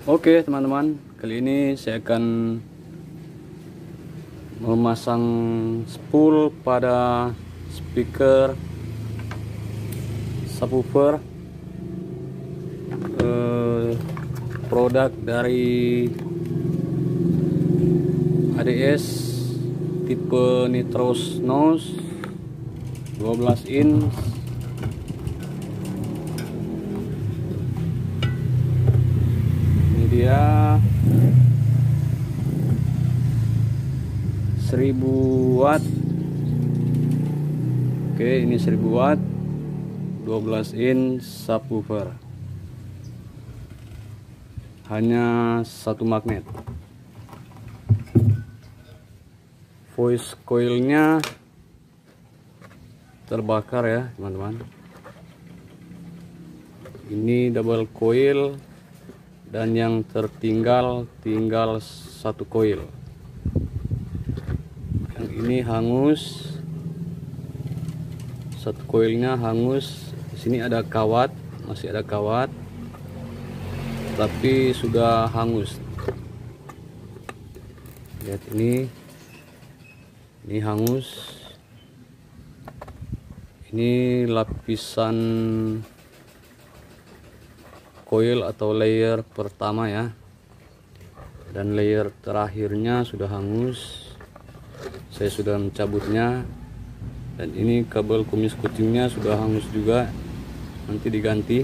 Oke teman-teman, kali ini saya akan memasang spool pada speaker subwoofer produk dari ADS tipe Nitros Nose 12 inch. Dia 1000 watt. Oke, ini 1000 watt 12 inch subwoofer. Hanya satu magnet. Voice coilnya terbakar ya teman-teman. Ini double coil dan yang tinggal satu coil. Yang ini hangus, satu coilnya hangus. Di sini ada kawat, masih ada kawat, tapi sudah hangus. Lihat ini hangus. Ini lapisan coil atau layer pertama ya, dan layer terakhirnya sudah hangus. Saya sudah mencabutnya, dan ini kabel kumis kucingnya sudah hangus juga, nanti diganti.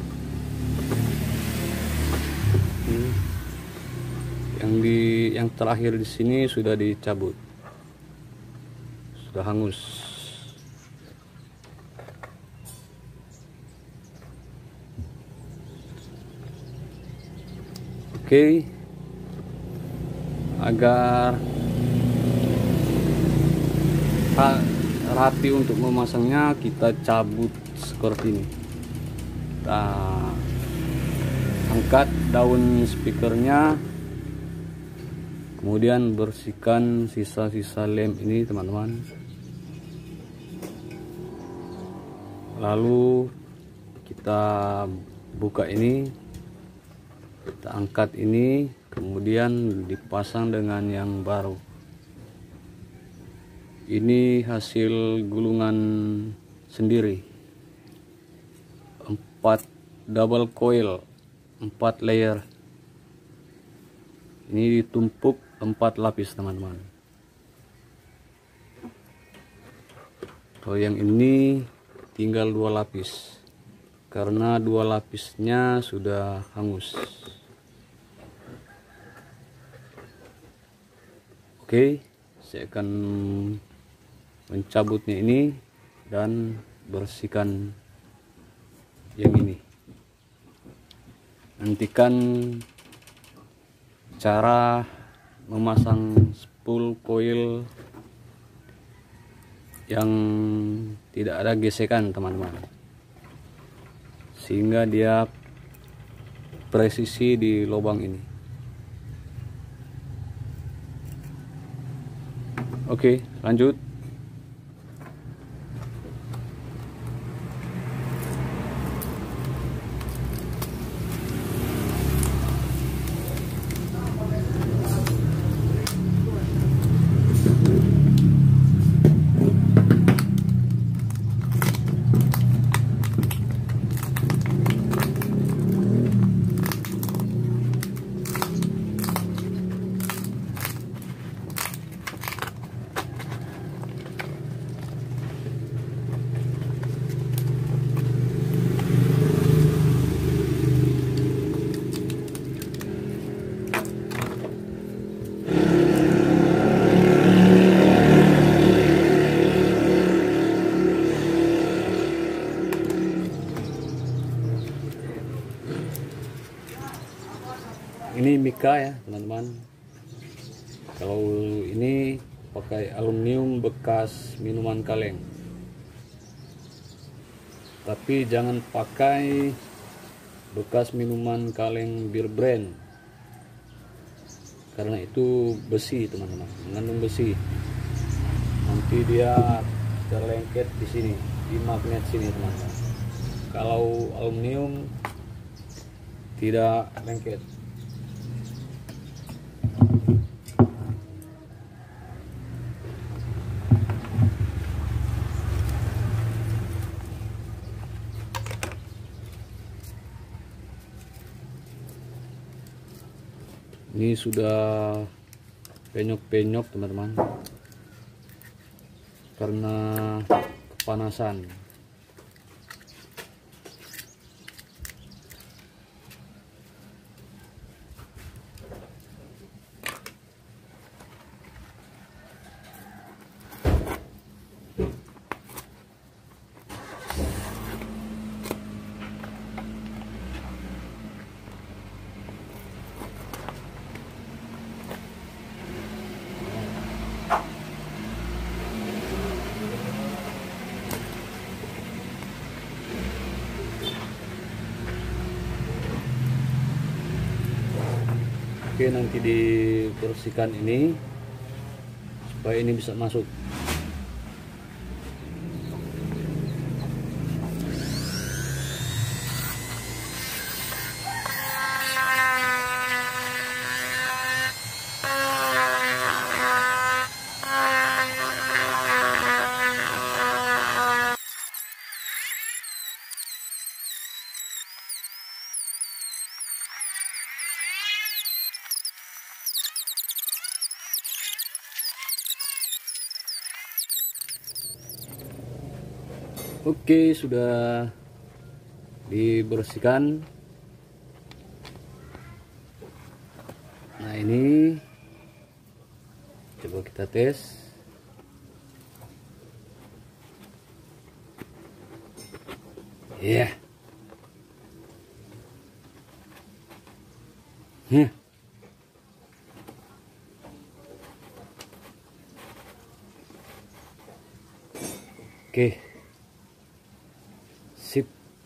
Yang terakhir di sini sudah dicabut, sudah hangus. Oke, agar rapi untuk memasangnya, kita cabut seperti ini. Kita angkat daun speakernya, kemudian bersihkan sisa-sisa lem ini teman-teman. Lalu kita buka ini, kita angkat ini, kemudian dipasang dengan yang baru. Ini hasil gulungan sendiri, 4 double coil, 4 layer. Ini ditumpuk 4 lapis teman-teman. Kalau yang ini tinggal 2 lapis, karena 2 lapisnya sudah hangus. Oke, saya akan mencabutnya ini dan bersihkan yang ini. Nantikan cara memasang spool coil yang tidak ada gesekan teman-teman, sehingga dia presisi di lubang ini. Oke, lanjut. Ini mika ya teman-teman. Kalau ini pakai aluminium bekas minuman kaleng, tapi jangan pakai bekas minuman kaleng bir brand, karena itu besi teman-teman, mengandung besi. Nanti dia terlengket di sini, di magnet sini teman-teman. Kalau aluminium tidak lengket. Ini sudah penyok-penyok teman-teman, karena kepanasan. Oke, nanti dibersihkan ini supaya ini bisa masuk. Oke, sudah dibersihkan. Nah, ini coba kita tes. Ya. Oke. Sip.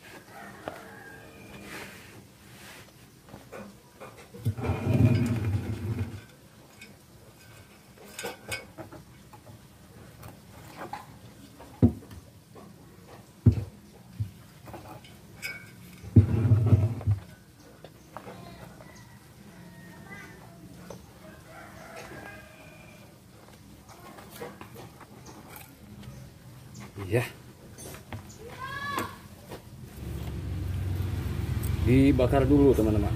Ya. Dibakar dulu teman-teman.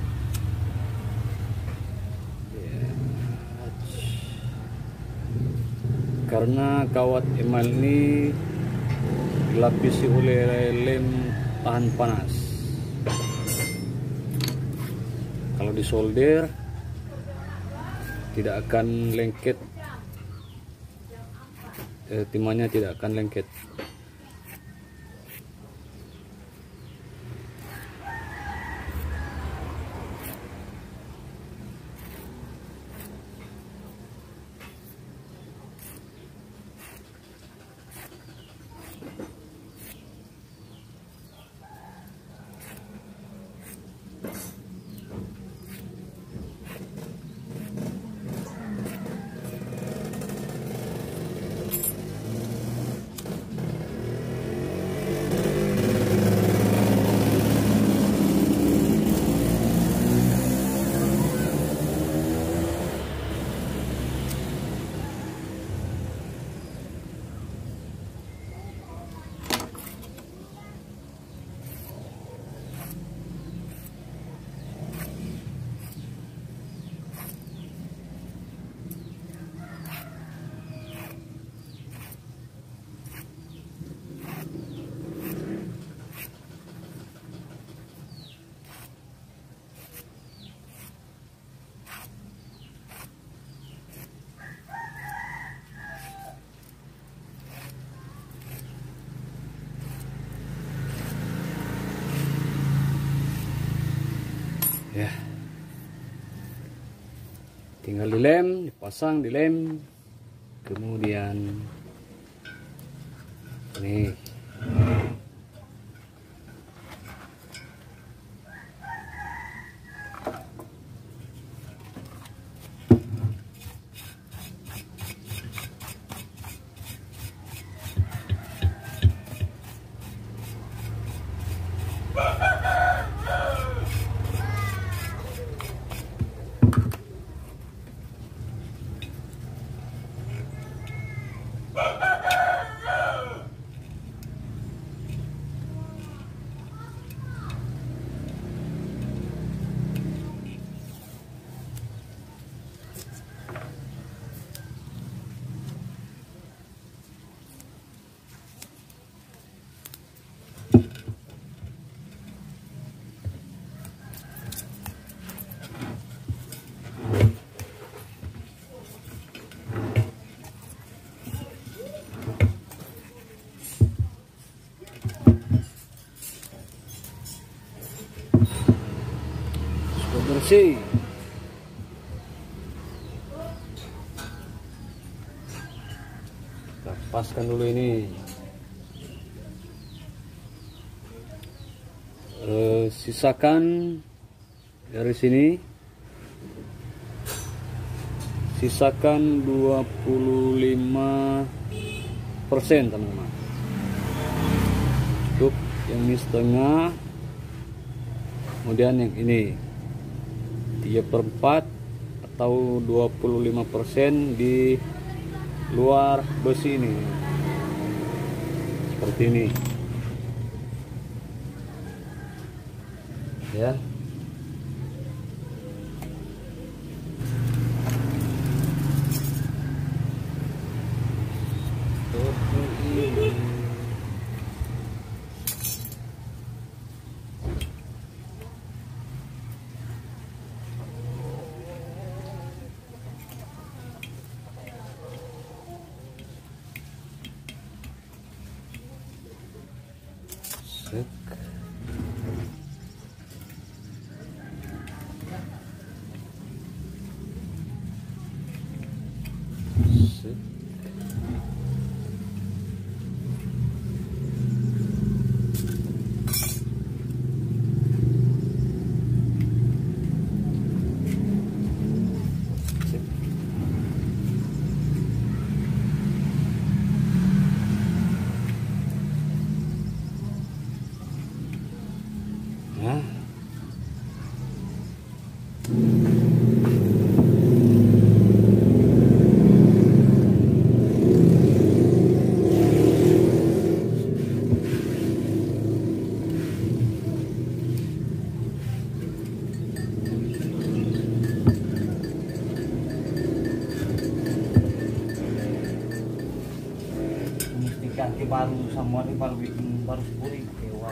Karena kawat emal ini dilapisi oleh lem tahan panas. Kalau disolder tidak akan lengket, timahnya tidak akan lengket. Ya, tinggal dilem, dipasang, dilem, kemudian nih. bersih. Kita paskan dulu ini. Sisakan dari sini. Sisakan 25% teman-teman. Untuk yang ini setengah. Kemudian yang ini 3/4 atau 25% di luar besi ini. Seperti ini. Ya. Sek. Sek. Nah, mesti ganti baru semua ini baru bikin baru 10.000 dewa.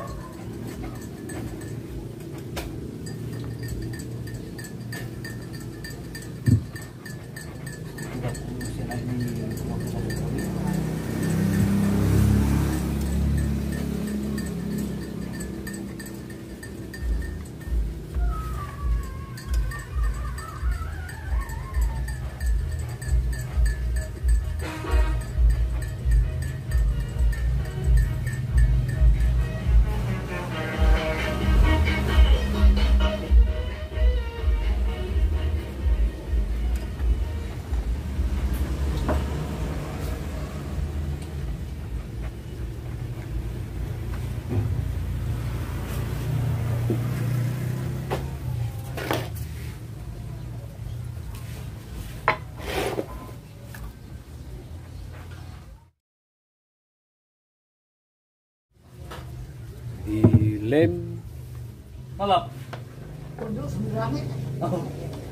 dilem. Malam. Kudus bilangnya. Oh.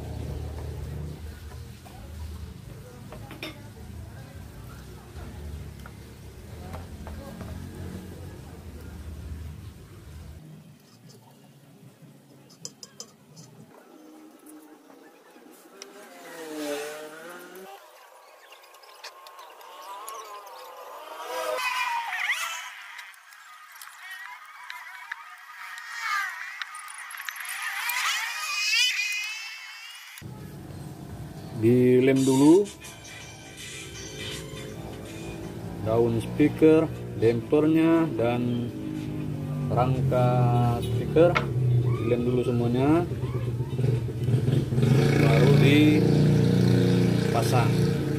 Dilem dulu daun speaker, dampernya, dan rangka speaker. Dilem dulu semuanya, baru dipasang.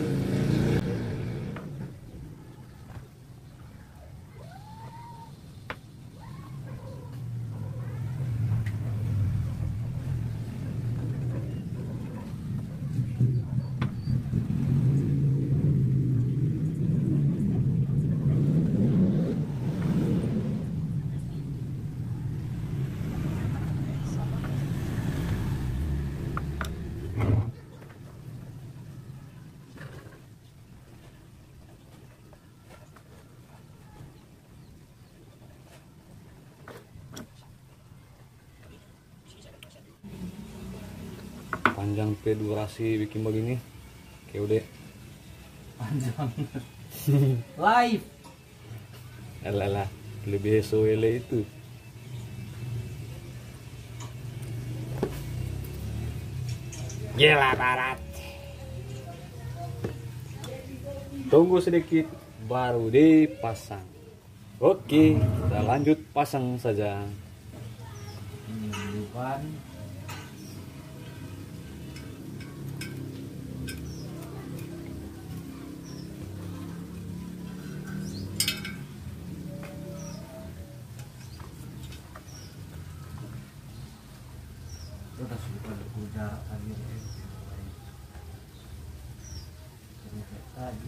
Panjang durasi bikin begini kayak udah Panjang. Live. Alah, lebih SOL itu. Gila Barat. Tunggu sedikit baru dipasang. Oke, kita lanjut pasang saja. Ini depan. Udah sudah jarak tadi. Ini kayak tadi.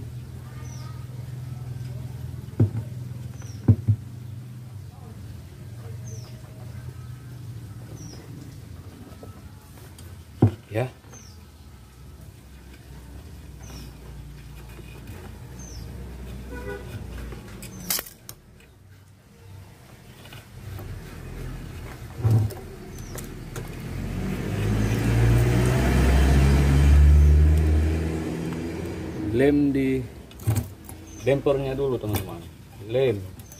Ya. Lem di dampernya dulu teman-teman. Lem.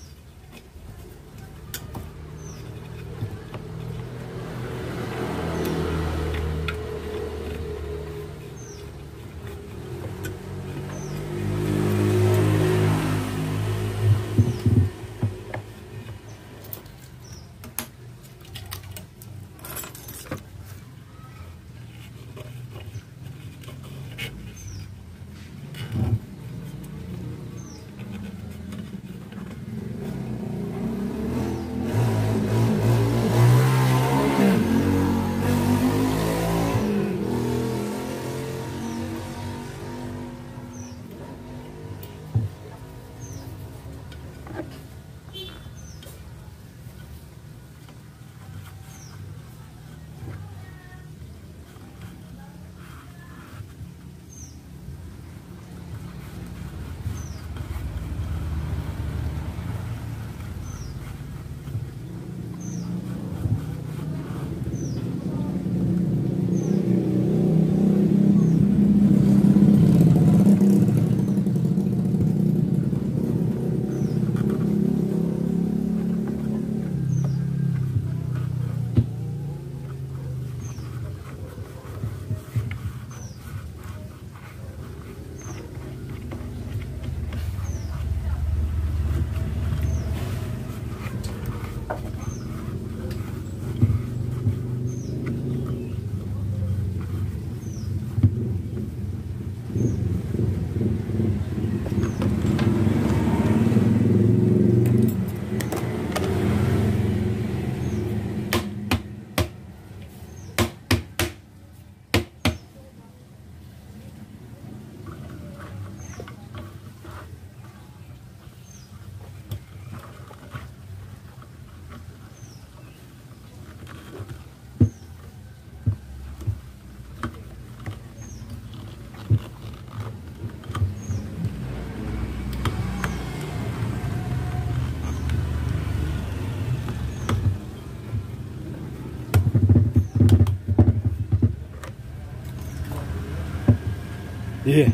Iya.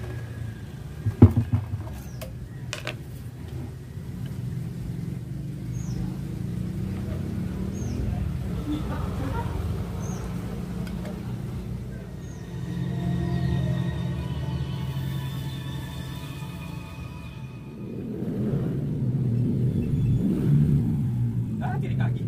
Kiri kaki.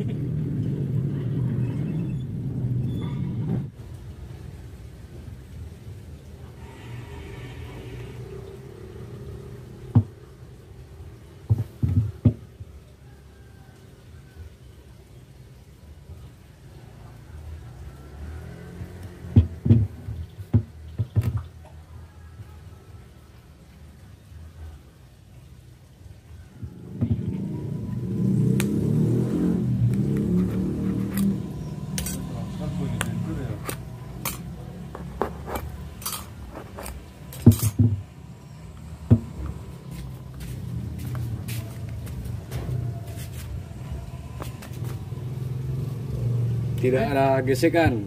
Tidak ada gesekan.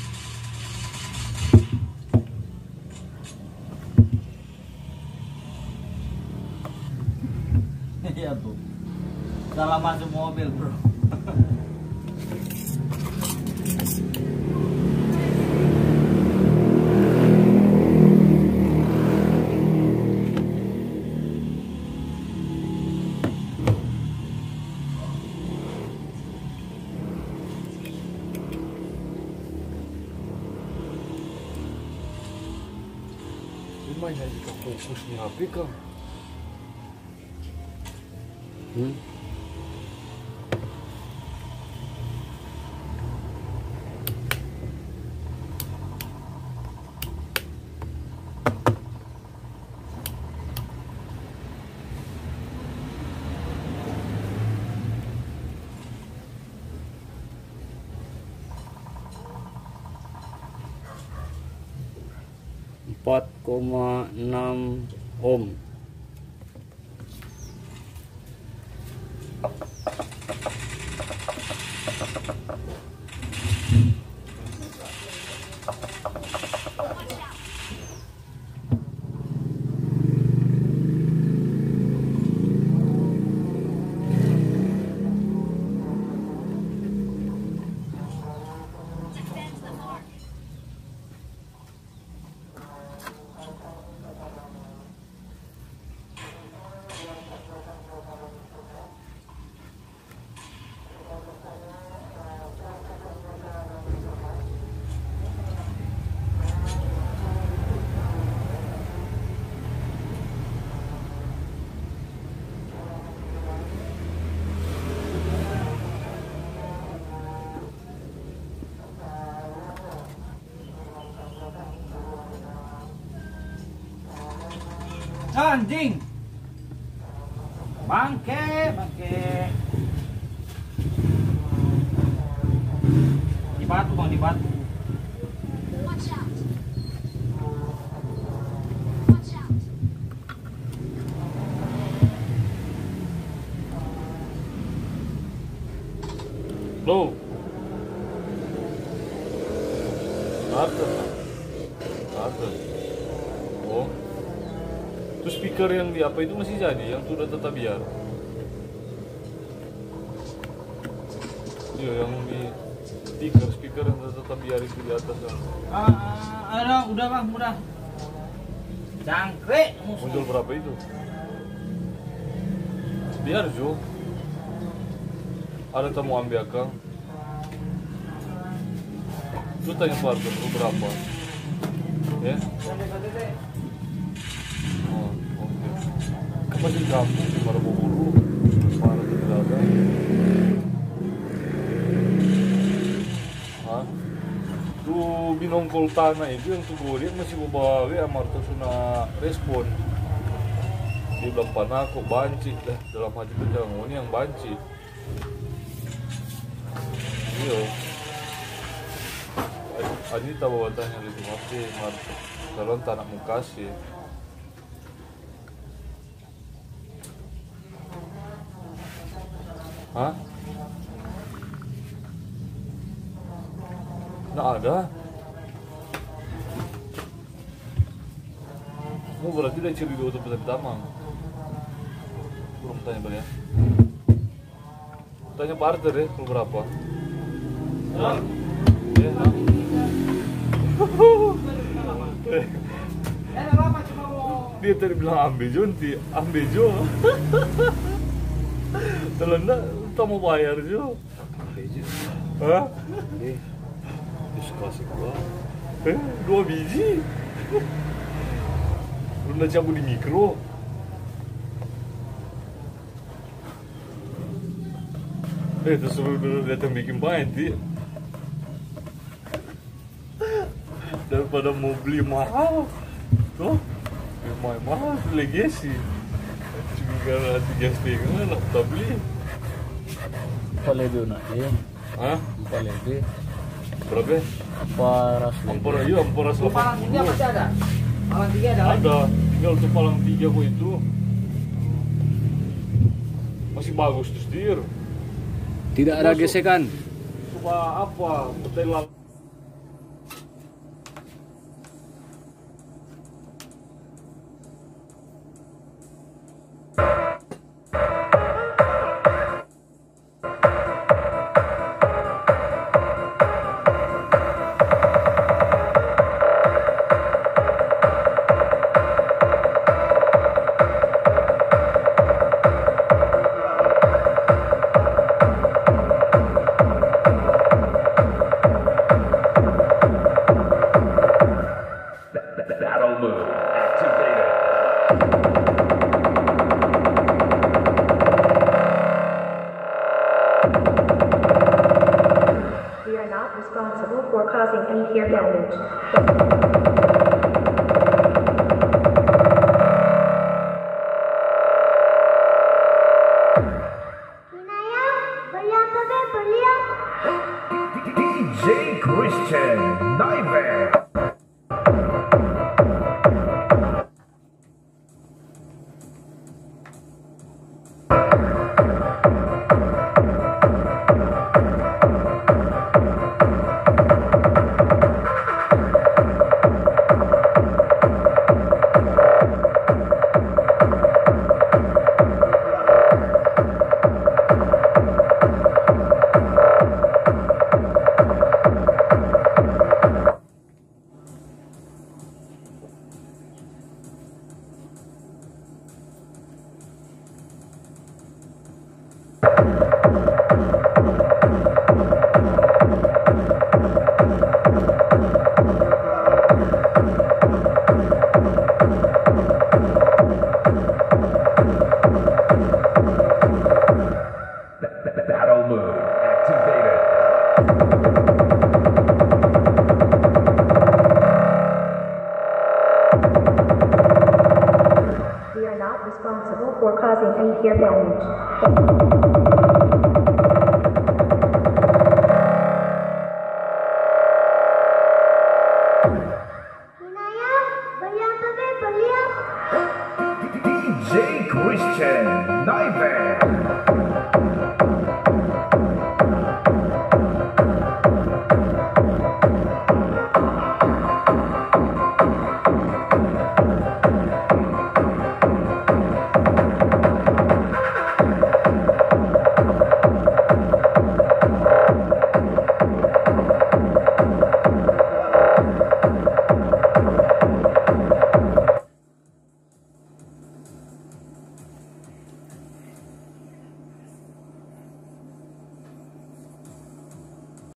Iya tuh. Salah masuk mobil, bro. mainan kita fokus di HP kan. Hmm? Empat koma enam ohm. Anjing. Bangke, bangke. Di batu, Bang, di batu. Watch out. Watch out. Loh. Atas. Atas. Oh. Terus speaker yang di apa itu masih jadi, yang sudah tetap biar. Iya, yang di speaker yang tetap biar itu di atas kan. Udah Bang, udah. Jangkrik Muncul berapa itu? Biar Jo. Ada tamu ambil akang. Lu tanya partner lu berapa? Ya? Oh, oke. Kan masih kampung di Maraburu. Mana tidak ada? Hah? Tuh binongkol tanah itu yang tuh gue lihat masih bawa Amarto Suna respon. Dia bilang panah kok banci dah dalam hati itu ini yang banci. Iya. Anita bawa tanya gitu masih Marto. Kalau tanah mukasi. Hah? Nggak ada. Oh, berarti dia ciri di auto pertama. Belum tanya Bang ya. Tanya partner ya, kalau berapa? Ya. Ya. Dia tadi bilang ambejo nanti, ambejo. Kalau enggak, kita mau bayar Jo. Ambejo. Hah? Diskusi gua. 2 biji. Lu udah cabut di mikro. Terus lu datang bikin panti. Daripada mau beli mahal. Tuh, mahal legasi. Cuma karena 3,5 lah, tak beli. Palebe na eh. Hah? Palebe. Berapa? Paras Ampora, iya Ampora Palang 3 masih 80. ada? Palang 3 ada lagi? Ada, tinggal tuh palang 3 kok itu. Masih bagus tuh setir. Tidak ada gesekan. Coba apa? Betel causing any ear damage. DJ Christian Nightmare. Battle mode activated. We are not responsible for causing any ear damage. DJ Christian Nightmare.